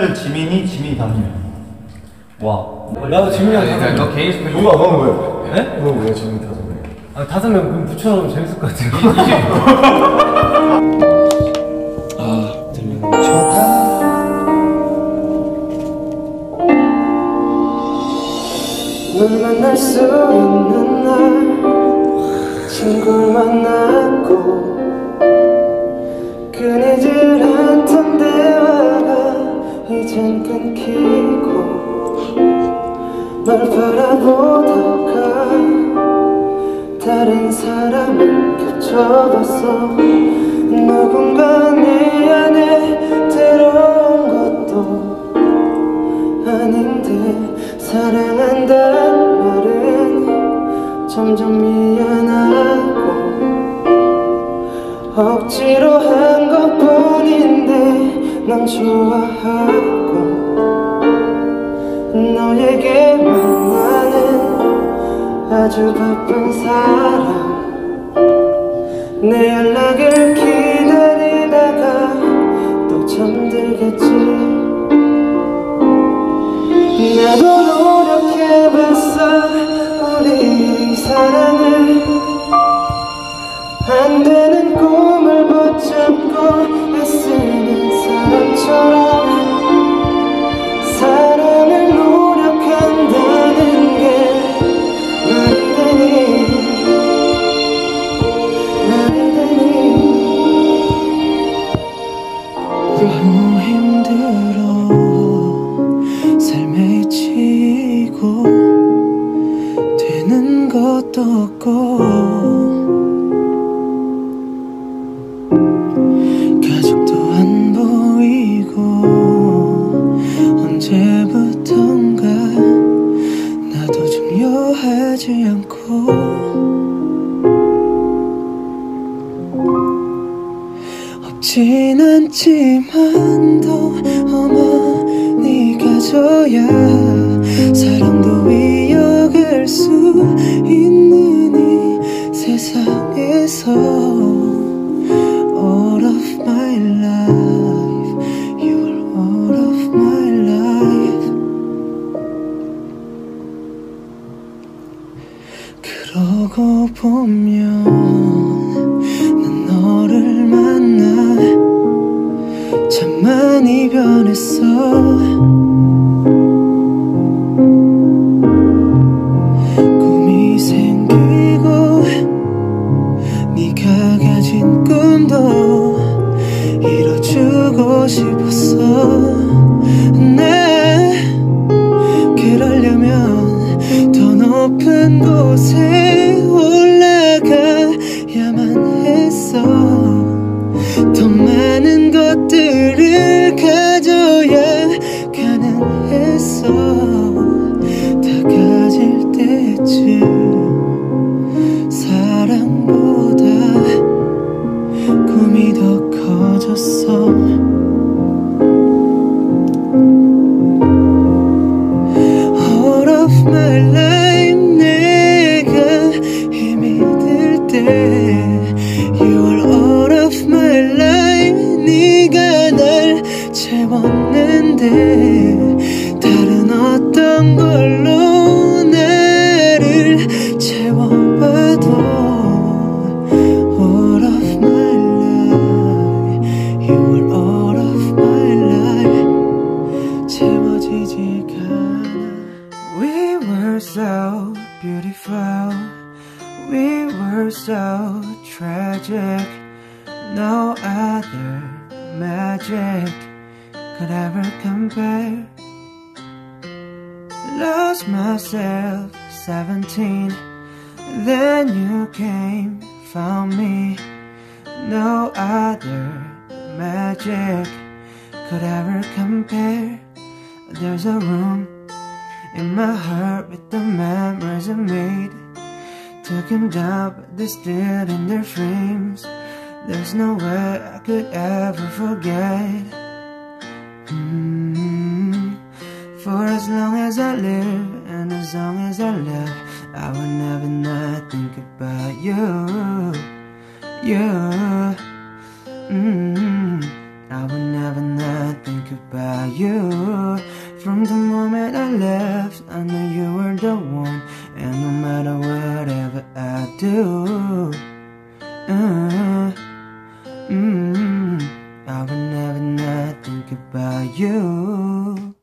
지민이 담임이야. 와. 나도 지민이랑 다섯 명. 너 개인 스펙. 누가 너는 왜? 네? 너는 왜 지민 다섯 명? 아 5명 그럼 붙여놓으면 재밌을 것 같아요. 아 들리네. 널 만날 수 있는 날 친구를 만났고 끊이질 않던 대화가 이젠 끊기고 널 바라보다가 다른 사람을 겹쳐봤어. 누군가 내 안에 들어온 것도 아닌데 사랑한단 말은 점점 미안하고 억지로 한 것뿐인데 난 좋아하고 너에게만 나는 아주 바쁜 사람. 내 연락을 기다리다가 또 잠들겠지. 나도 노력해봤어 우리 사랑을. 안 되는 꿈을 붙잡고 애쓰는 사람처럼 사랑을 노력한다는 게 말이 되니 말이 되니. 너무 힘들어 삶에 지고 되는 것도 없고 가족도 안 보이고 언제부턴가 나도 중요하지 않고 없진 않지만도 어머니가 줘야 사랑도 이어갈 수 있는 이 세상에서 All of my life, you are all of my life. 그러고 보면 난 너를 만나 참 많이 변했어. 꿈이 생기고 네가 가진 꿈도 이뤄주고 싶었어. 네, 그러려면 더 높은 곳에 올라가야만 했어. 더 많은 것들을 가져야 가능했어. 다 가질 때쯤 사랑보다 꿈이 더 커졌어. All of my life 내가 힘이 들 때 You are all of my life. 네가 날 채웠는데 다른 어떤 걸로 나를 채워봐도 All of my life, you are all of my life. 채워지지가 않아. We were so beautiful, we were so tragic. No other magic could ever compare. Lost myself 17, then you came, found me. No other magic could ever compare. There's a room in my heart with the memories I made. Took him down but they still in their frames. There's no way I could ever forget. For as long as I live and as long as I love, I will never not think about you. I will never not think about you. you. From the moment I left, I knew you were the one. And no matter whatever I do, I would never not think about you.